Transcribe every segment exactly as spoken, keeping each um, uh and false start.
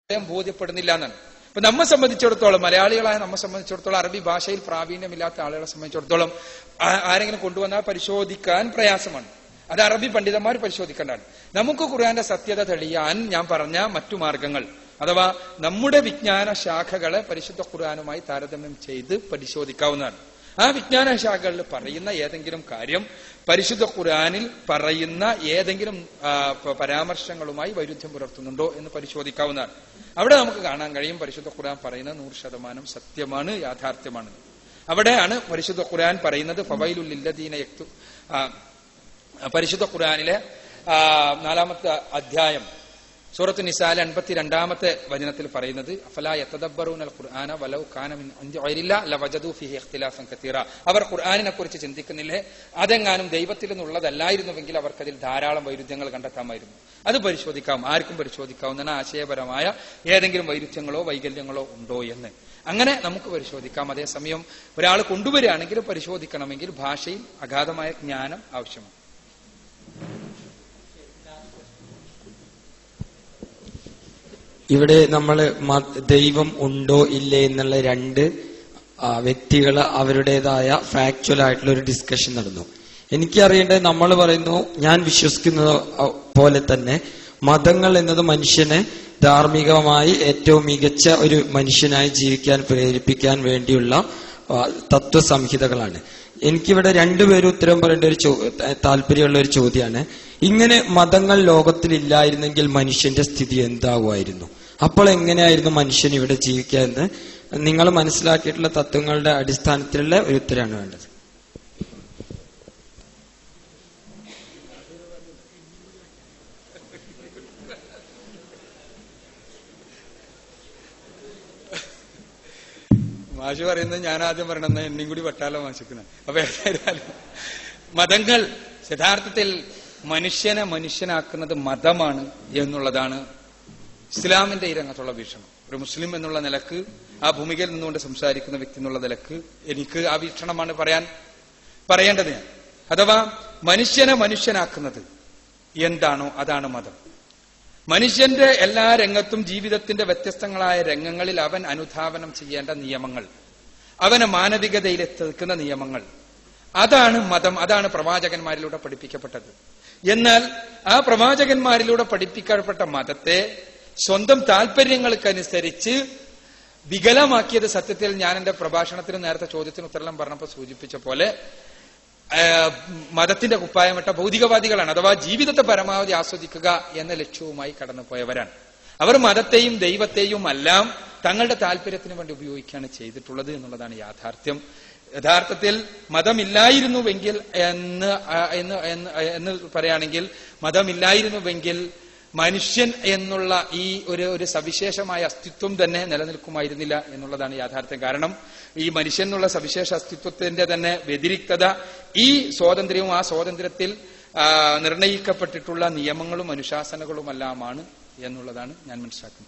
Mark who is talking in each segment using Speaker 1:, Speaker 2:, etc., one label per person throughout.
Speaker 1: ബോധ്യപ്പെടുന്നില്ല എന്നാണ്. ഇപ്പൊ നമ്മെ സംബന്ധിച്ചിടത്തോളം, മലയാളികളായ നമ്മെ സംബന്ധിച്ചിടത്തോളം, അറബി ഭാഷയിൽ പ്രാവീണ്യമില്ലാത്ത ആളുകളെ സംബന്ധിച്ചിടത്തോളം ആരെങ്കിലും കൊണ്ടുവന്നാൽ പരിശോധിക്കാൻ പ്രയാസമാണ്. അത് അറബി പണ്ഡിതന്മാർ പരിശോധിക്കേണ്ടതാണ്. നമുക്ക് ഖുർആന്റെ സത്യത തെളിയാൻ ഞാൻ പറഞ്ഞ മറ്റു മാർഗങ്ങൾ, അഥവാ നമ്മുടെ വിജ്ഞാന ശാഖകളെ പരിശുദ്ധ ഖുർആനുമായി താരതമ്യം ചെയ്ത് പരിശോധിക്കാവുന്നതാണ്. ആ വിജ്ഞാന ശാഖകളിൽ പറയുന്ന ഏതെങ്കിലും കാര്യം പരിശുദ്ധ ഖുർആനിൽ പറയുന്ന ഏതെങ്കിലും പരാമർശങ്ങളുമായി വൈരുദ്ധ്യം പുലർത്തുന്നുണ്ടോ എന്ന് പരിശോധിക്കാവുന്നതാണ്. അവിടെ നമുക്ക് കാണാൻ കഴിയും പരിശുദ്ധ ഖുർആൻ പറയുന്നത് നൂറ് ശതമാനം സത്യമാണ്, യാഥാർത്ഥ്യമാണ്. അവിടെയാണ് പരിശുദ്ധ ഖുർആൻ പറയുന്നത് ഫവൈലുൽ ലില്ലദീന യക്തു പരിശുദ്ധ ഖുർആനിലെ നാലാമത്തെ അധ്യായം സൂറത്ത് നിസായിലെ അൻപത്തിരണ്ടാമത്തെ വചനത്തിൽ പറയുന്നത് അഫലാ യതദബ്ബറൂനൽ ഖുർആന വലൗ കാന മിൻ ഇൻദി ഗൈരില്ലാ ലവജദൂ ഫീഹി ഇഖ്തിലാഫൻ കതീറ. അവർ ഖുർആനിനെ കുറിച്ച് ചിന്തിക്കുന്നില്ലേ, അതെങ്ങാനും ദൈവത്തിൽ നിന്നുള്ളതല്ലായിരുന്നുവെങ്കിൽ അവർക്കതിൽ ധാരാളം വൈരുദ്ധ്യങ്ങൾ കണ്ടെത്താമായിരുന്നു. അത് പരിശോധിക്കാം, ആർക്കും പരിശോധിക്കാവുന്ന ആശയപരമായ ഏതെങ്കിലും വൈരുദ്ധ്യങ്ങളോ വൈകല്യങ്ങളോ ഉണ്ടോ എന്ന് അങ്ങനെ നമുക്ക് പരിശോധിക്കാം. അതേസമയം ഒരാൾ കൊണ്ടുവരികയാണെങ്കിൽ പരിശോധിക്കണമെങ്കിൽ ഭാഷയിൽ അഗാധമായ ജ്ഞാനം ആവശ്യമാണ്.
Speaker 2: ഇവിടെ നമ്മൾ ദൈവം ഉണ്ടോ ഇല്ലേ എന്നുള്ള രണ്ട് വ്യക്തികൾ അവരുടേതായ ഫാക്ച്വൽ ആയിട്ടുള്ള ഒരു ഡിസ്കഷൻ നടന്നു. എനിക്കറിയേണ്ടത്, നമ്മൾ പറയുന്നു ഞാൻ വിശ്വസിക്കുന്നത് പോലെ തന്നെ മതങ്ങൾ എന്നത് മനുഷ്യനെ ധാർമ്മികമായി ഏറ്റവും മികച്ച ഒരു മനുഷ്യനായി ജീവിക്കാൻ പ്രേരിപ്പിക്കാൻ വേണ്ടിയുള്ള തത്വസംഹിതകളാണ്. എനിക്കിവിടെ രണ്ടുപേരും ഉത്തരം പറയേണ്ട ഒരു താല്പര്യമുള്ള ഒരു ചോദ്യമാണ്. ഇങ്ങനെ മതങ്ങൾ ലോകത്തിൽ ഇല്ലായിരുന്നെങ്കിൽ മനുഷ്യന്റെ സ്ഥിതി എന്താകുമായിരുന്നു? അപ്പോൾ എങ്ങനെയായിരുന്നു മനുഷ്യൻ ഇവിടെ ജീവിക്കുക എന്ന് നിങ്ങൾ മനസ്സിലാക്കിയിട്ടുള്ള തത്വങ്ങളുടെ അടിസ്ഥാനത്തിലുള്ള ഒരു ഉത്തരമാണ് വേണ്ടത്.
Speaker 1: മാഷ് പറയുന്നത് ഞാൻ ആദ്യം പറയണമെന്ന് എന്നെയും കൂടി വട്ടാലോ മാഷിക്കുന്നത്. അപ്പൊ ഏതായാലും മതങ്ങൾ യഥാർത്ഥത്തിൽ മനുഷ്യനെ മനുഷ്യനാക്കുന്നത് മതമാണ് എന്നുള്ളതാണ് ഇസ്ലാമിന്റെ ഈ രംഗത്തുള്ള വീക്ഷണം. ഒരു മുസ്ലിം എന്നുള്ള നിലക്ക്, ആ ഭൂമികയിൽ നിന്നുകൊണ്ട് സംസാരിക്കുന്ന വ്യക്തി എന്നുള്ള നിലക്ക് എനിക്ക് ആ വീക്ഷണമാണ് പറയാൻ പറയേണ്ടത് ഞാൻ. അഥവാ മനുഷ്യനെ മനുഷ്യനാക്കുന്നത് എന്താണോ അതാണ് മതം. മനുഷ്യന്റെ എല്ലാ രംഗത്തും ജീവിതത്തിന്റെ വ്യത്യസ്തങ്ങളായ രംഗങ്ങളിൽ അവൻ അനുധാവനം ചെയ്യേണ്ട നിയമങ്ങൾ, അവനെ മാനവികതയിലെത്തിക്കുന്ന നിയമങ്ങൾ, അതാണ് മതം. അതാണ് പ്രവാചകന്മാരിലൂടെ പഠിപ്പിക്കപ്പെട്ടത്. എന്നാൽ ആ പ്രവാചകന്മാരിലൂടെ പഠിപ്പിക്കപ്പെട്ട മതത്തെ സ്വന്തം താല്പര്യങ്ങൾക്കനുസരിച്ച് വികലമാക്കിയത് സത്യത്തിൽ ഞാൻ എന്റെ പ്രഭാഷണത്തിന് നേരത്തെ ചോദ്യത്തിന് ഉത്തരം പറഞ്ഞപ്പോൾ സൂചിപ്പിച്ച പോലെ മതത്തിന്റെ കുപ്പായമിട്ട ഭൗതികവാദികളാണ്. അഥവാ ജീവിതത്തെ പരമാവധി ആസ്വദിക്കുക എന്ന ലക്ഷ്യവുമായി കടന്നുപോയവരാണ്. അവർ മതത്തെയും ദൈവത്തെയും എല്ലാം തങ്ങളുടെ താല്പര്യത്തിന് വേണ്ടി ഉപയോഗിക്കുകയാണ് ചെയ്തിട്ടുള്ളത് എന്നുള്ളതാണ് യാഥാർത്ഥ്യം. യഥാർത്ഥത്തിൽ മതമില്ലായിരുന്നുവെങ്കിൽ എന്ന് എന്ന് പറയുകയാണെങ്കിൽ മതമില്ലായിരുന്നുവെങ്കിൽ മനുഷ്യൻ എന്നുള്ള ഈ ഒരു ഒരു സവിശേഷമായ അസ്തിത്വം തന്നെ നിലനിൽക്കുമായിരുന്നില്ല എന്നുള്ളതാണ് യാഥാർത്ഥ്യം. കാരണം ഈ മനുഷ്യൻ എന്നുള്ള സവിശേഷ അസ്തിത്വത്തിന്റെ തന്നെ വ്യതിരിക്തത ഈ സ്വാതന്ത്ര്യവും ആ സ്വാതന്ത്ര്യത്തിൽ നിർണയിക്കപ്പെട്ടിട്ടുള്ള നിയമങ്ങളും അനുശാസനകളുമെല്ലാമാണ് എന്നുള്ളതാണ് ഞാൻ മനസ്സിലാക്കുന്നത്.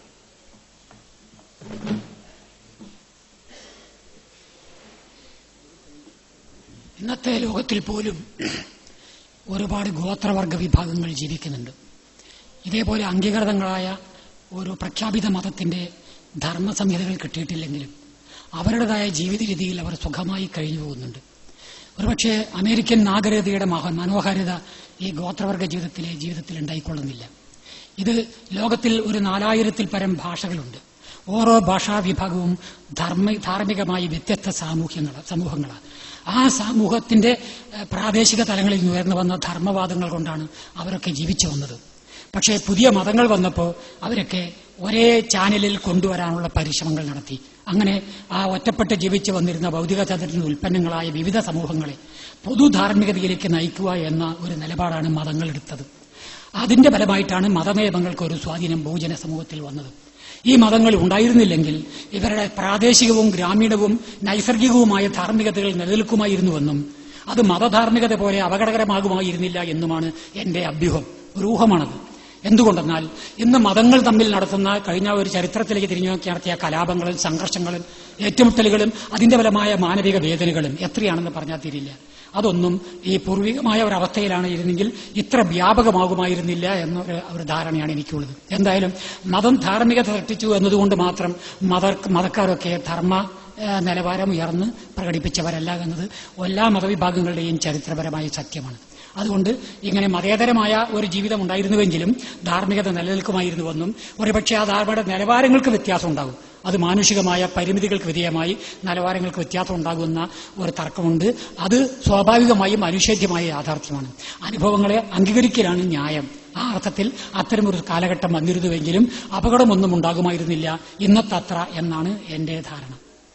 Speaker 3: ഇന്നത്തെ ലോകത്തിൽ പോലും ഒരുപാട് ഗോത്രവർഗ വിഭാഗങ്ങൾ ജീവിക്കുന്നുണ്ട്. ഇതേപോലെ അംഗീകൃതങ്ങളായ ഒരു പ്രഖ്യാപിത മതത്തിന്റെ ധർമ്മസംഹിതകൾ കിട്ടിയിട്ടില്ലെങ്കിലും അവരുടേതായ ജീവിത രീതിയിൽ അവർ സുഖമായി കഴിഞ്ഞു പോകുന്നുണ്ട്. ഒരുപക്ഷെ അമേരിക്കൻ നാഗരികതയുടെ മനോഹാരിത ഈ ഗോത്രവർഗ ജീവിതത്തിലെ ജീവിതത്തിൽ ഉണ്ടായിക്കൊള്ളുന്നില്ല. ഇത് ലോകത്തിൽ ഒരു നാലായിരത്തിൽ പരം ഭാഷകളുണ്ട്. ഓരോ ഭാഷാ വിഭാഗവും ധർമ്മ ധാർമ്മികമായി വ്യത്യസ്ത സാമൂഹ്യങ്ങൾ സമൂഹങ്ങളാണ്. ആ സമൂഹത്തിന്റെ പ്രാദേശിക തലങ്ങളിൽ ഉയർന്നു വന്ന ധർമ്മവാദങ്ങൾ കൊണ്ടാണ് അവരൊക്കെ ജീവിച്ചു വന്നത്. പക്ഷേ പുതിയ മതങ്ങൾ വന്നപ്പോൾ അവരൊക്കെ ഒരേ ചാനലിൽ കൊണ്ടുവരാനുള്ള പരിശ്രമങ്ങൾ നടത്തി. അങ്ങനെ ആ ഒറ്റപ്പെട്ട് ജീവിച്ചു വന്നിരുന്ന ഭൗതിക ചതുരത്തിന്റെ ഉൽപ്പന്നങ്ങളായ വിവിധ സമൂഹങ്ങളെ പൊതുധാർമ്മികതയിലേക്ക് നയിക്കുക എന്ന ഒരു നിലപാടാണ് മതങ്ങൾ എടുത്തത്. അതിന്റെ ഫലമായിട്ടാണ് മതനിയമങ്ങൾക്ക് ഒരു സ്വാധീനം ബഹുജന സമൂഹത്തിൽ വന്നത്. ഈ മതങ്ങൾ ഉണ്ടായിരുന്നില്ലെങ്കിൽ ഇവരുടെ പ്രാദേശികവും ഗ്രാമീണവും നൈസർഗികവുമായ ധാർമ്മികതകൾ നിലനിൽക്കുമായിരുന്നുവെന്നും അത് മതധാർമ്മികത പോലെ അപകടകരമാകുമായിരുന്നില്ല എന്നുമാണ് എന്റെ അഭ്യൂഹം, ഒരു ഊഹമാണത്. എന്തുകൊണ്ടെന്നാൽ ഇന്ന് മതങ്ങൾ തമ്മിൽ നടത്തുന്ന കഴിഞ്ഞ ഒരു ചരിത്രത്തിലേക്ക് തിരിഞ്ഞു നോക്കി നടത്തിയ കലാപങ്ങളും സംഘർഷങ്ങളും ഏറ്റുമുട്ടലുകളും അതിന്റെ ഫലമായ മാനവിക വേദനകളും എത്രയാണെന്ന് പറഞ്ഞാൽ തീരില്ല. അതൊന്നും ഈ പൂർവികമായ ഒരു അവസ്ഥയിലാണ് ഇരുന്നെങ്കിൽ ഇത്ര വ്യാപകമാകുമായിരുന്നില്ല എന്നൊരു ഒരു ധാരണയാണ് എനിക്കുള്ളത്. എന്തായാലും മതം ധാർമ്മികത സൃഷ്ടിച്ചു എന്നതുകൊണ്ട് മാത്രം മത മതക്കാരൊക്കെ ധർമ്മ നിലവാരം ഉയർന്ന് പ്രകടിപ്പിച്ചവരല്ല എന്നത് എല്ലാ മതവിഭാഗങ്ങളുടെയും ചരിത്രപരമായ സത്യമാണ്. അതുകൊണ്ട് ഇങ്ങനെ മതേതരമായ ഒരു ജീവിതം ഉണ്ടായിരുന്നുവെങ്കിലും ധാർമ്മികത നിലനിൽക്കുമായിരുന്നുവെന്നും ഒരുപക്ഷെ ആ ധാർമ്മിക നിലവാരങ്ങൾക്ക് വ്യത്യാസം ഉണ്ടാകും, അത് മാനുഷികമായ പരിമിതികൾക്ക് വിധേയമായി നിലവാരങ്ങൾക്ക് വ്യത്യാസം ഉണ്ടാകുന്ന ഒരു തർക്കമുണ്ട്. അത് സ്വാഭാവികമായും അനുഷേധ്യമായ യാഥാർത്ഥ്യമാണ്. അനുഭവങ്ങളെ അംഗീകരിക്കലാണ് ന്യായം. ആ അർത്ഥത്തിൽ അത്തരമൊരു കാലഘട്ടം വന്നിരുന്നുവെങ്കിലും അപകടമൊന്നും ഉണ്ടാകുമായിരുന്നില്ല ഇന്നത്തെ അത്ര എന്നാണ് എന്റെ ധാരണ.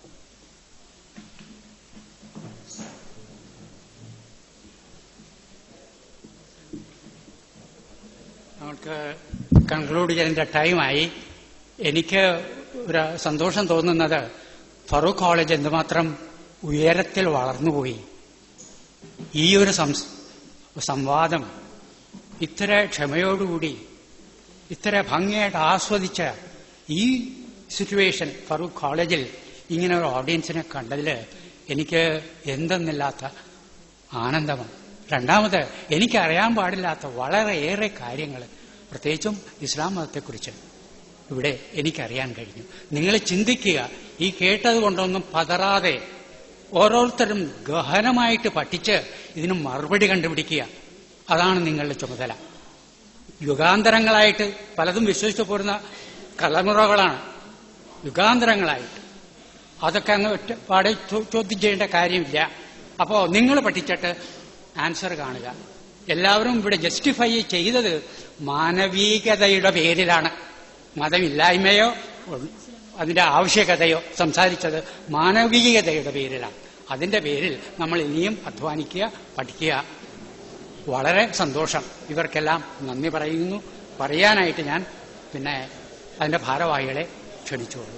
Speaker 4: നമുക്ക് കൺക്ലൂഡ് ചെയ്യേണ്ട ടൈമായി. എനിക്ക് ഒരു സന്തോഷം തോന്നുന്നത് ഫറൂഖ് കോളേജ് എന്തുമാത്രം ഉയരത്തിൽ വളർന്നുപോയി. ഈ ഒരു സംവാദം ഇത്ര ക്ഷമയോടുകൂടി ഇത്ര ഭംഗിയായിട്ട് ആസ്വദിച്ച ഈ സിറ്റുവേഷൻ ഫറൂഖ് കോളേജിൽ ഇങ്ങനെ ഒരു ഓഡിയൻസിനെ കണ്ടതിൽ എനിക്ക് എന്തെന്നില്ലാത്ത ആനന്ദമാണ്. രണ്ടാമത് എനിക്കറിയാൻ പാടില്ലാത്ത വളരെയേറെ കാര്യങ്ങൾ, പ്രത്യേകിച്ചും ഇസ്ലാം മതത്തെക്കുറിച്ച് ഇവിടെ എനിക്കറിയാൻ കഴിഞ്ഞു. നിങ്ങൾ ചിന്തിക്കുക, ഈ കേട്ടത് കൊണ്ടൊന്നും പതറാതെ ഓരോരുത്തരും ഗഹനമായിട്ട് പഠിച്ച് ഇതിന് മറുപടി കണ്ടുപിടിക്കുക. അതാണ് നിങ്ങളുടെ ചുമതല. യുഗാന്തരങ്ങളായിട്ട് പലതും വിശ്വസിച്ചു പോരുന്ന തലമുറകളാണ്. യുഗാന്തരങ്ങളായിട്ട് അതൊക്കെ അങ്ങ് ഒറ്റപ്പാടെ ചോദ്യം ചെയ്യേണ്ട കാര്യമില്ല. അപ്പോ നിങ്ങൾ പഠിച്ചിട്ട് ആൻസർ കാണുക. എല്ലാവരും ഇവിടെ ജസ്റ്റിഫൈ ചെയ്തത് മാനവികതയുടെ പേരിലാണ്. മതമില്ലായ്മയോ അതിന്റെ ആവശ്യകതയോ സംസാരിച്ചത് മാനവികതയുടെ പേരിലാണ്. അതിന്റെ പേരിൽ നമ്മൾ ഇനിയും അധ്വാനിക്കുക, പഠിക്കുക. വളരെ സന്തോഷം. ഇവർക്കെല്ലാം നന്ദി പറയുന്നു. പറയാനായിട്ട് ഞാൻ പിന്നെ അതിന്റെ ഭാരവാഹികളെ ക്ഷണിച്ചുകൊള്ളുന്നു.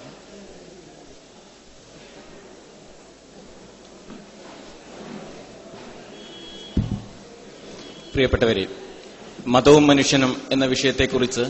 Speaker 5: പ്രിയപ്പെട്ടവരെ, മതവും മനുഷ്യനും എന്ന വിഷയത്തെക്കുറിച്ച്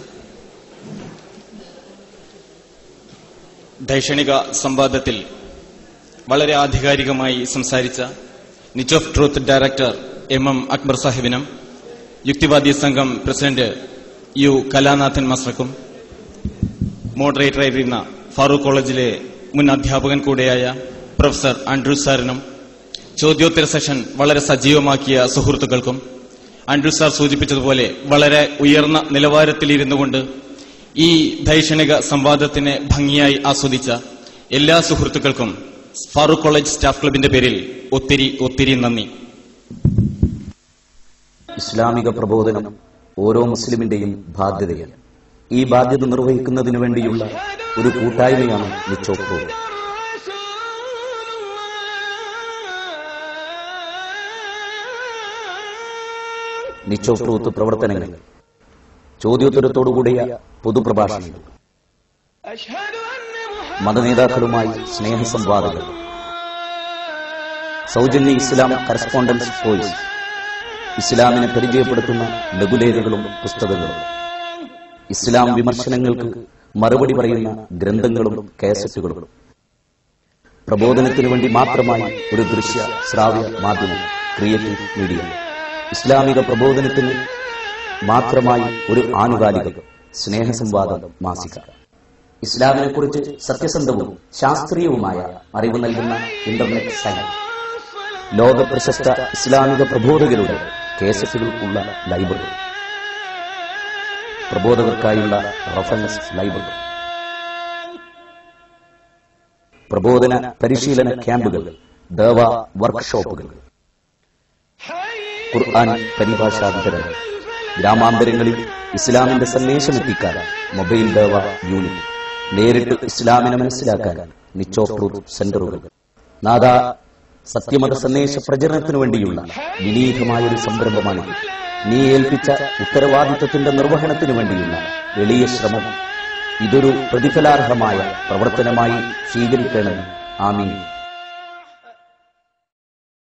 Speaker 5: ദൈക്ഷണിക സംവാദത്തിൽ വളരെ ആധികാരികമായി സംസാരിച്ച Niche of Truth director M M Akbar സാഹിബിനും യുക്തിവാദി സംഘം പ്രസിഡന്റ് യു കലാനാഥൻ മാസ്റ്റർക്കും മോഡറേറ്ററായിരുന്ന ഫാറൂഖ് കോളേജിലെ മുൻ അധ്യാപകൻ കൂടെയായ പ്രൊഫസർ ആൻഡ്രൂ സാറിനും ചോദ്യോത്തര സെഷൻ വളരെ സജീവമാക്കിയ സുഹൃത്തുക്കൾക്കും ആൻഡ്രൂ സാർ സൂചിപ്പിച്ചതുപോലെ വളരെ ഉയർന്ന നിലവാരത്തിലിരുന്നു കൊണ്ട് ഈ ദൈക്ഷണിക സംവാദത്തിനെ ഭംഗിയായി ആസ്വദിച്ച എല്ലാ സുഹൃത്തുക്കൾക്കും ഫാറൂഖ് കോളേജ് സ്റ്റാഫ് ക്ലബിന്റെ പേരിൽ ഒത്തിരി ഒത്തിരി നന്ദി.
Speaker 6: ഇസ്ലാമിക പ്രബോധനം ഓരോ മുസ്ലിമിന്റെയും ബാധ്യതയാണ്. ഈ ബാധ്യത നിർവഹിക്കുന്നതിനു വേണ്ടിയുള്ള ഒരു കൂട്ടായ്മയാണ് Niche of Truth. Niche of Truth പ്രവർത്തനങ്ങൾ, ചോദ്യോത്തരത്തോടുകൂടിയ പൊതുപ്രഭാഷണങ്ങൾ, മതനേതാക്കളുമായി സ്നേഹസംവാദങ്ങൾ, സൗജന്യ ഇസ്ലാം കറസ്പോണ്ടൻസ് വോയിസ്, ഇസ്ലാമിനെ പരിചയപ്പെടുത്തുന്ന ലഘുലേഖകളും പുസ്തകങ്ങളും, ഇസ്ലാം വിമർശനങ്ങൾക്ക് മറുപടി പറയുന്ന ഗ്രന്ഥങ്ങളും കാസറ്റുകളും, പ്രബോധനത്തിനു വേണ്ടി മാത്രമായി ഒരു ദൃശ്യ ശ്രാവ്യ മാധ്യമം ക്രിയേറ്റീവ് മീഡിയ, ഇസ്ലാമിക പ്രബോധനത്തിന് മാത്രമായി ഒരു ആനുകാലിക സ്നേഹസംവാദം മാസിക, ഇസ്ലാമിനെക്കുറിച്ച് സത്യസന്ധവും ശാസ്ത്രീയവുമായ അറിവ് നൽകുന്ന ഇന്റർനെറ്റ് സൈറ്റ്, ലോക പ്രശസ്ത ഇസ്ലാമിക പ്രബോധകരുടെ കേസറ്റുകൾ ഉള്ള ലൈബ്രറി, പ്രബോധകർക്കായുള്ള റഫറൻസ് ലൈബ്രറി, പ്രബോധന പരിശീലന ക്യാമ്പുകൾ, ദഅവ വർക്ക്ഷോപ്പുകൾ, ഖുർആൻ പരിഭാഷാ വിതരണം, ഗ്രാമാന്തരങ്ങളിൽ ഇസ്ലാമിന്റെ സന്ദേശമെത്തിക്കാൻ മൊബൈൽ ദഅവ യൂണിറ്റ്, നേരിട്ട് ഇസ്ലാമിനെ മനസ്സിലാക്കാൻ നിച്ച് ഓഫ് ട്രൂത്ത് സെന്ററുകൾ, നാദാ സത്യമത സന്ദേശ പ്രചരണത്തിനു വേണ്ടിയുള്ള വിനീതമായൊരു സംരംഭമാണ്. നീ ഏൽപ്പിച്ച ഉത്തരവാദിത്വത്തിന്റെ നിർവഹണത്തിനു വേണ്ടിയുള്ള എളിയ ശ്രമം ഇതൊരു പ്രതിഫലാർഹമായ പ്രവർത്തനമായി സ്വീകരിക്കണം. ആമീൻ.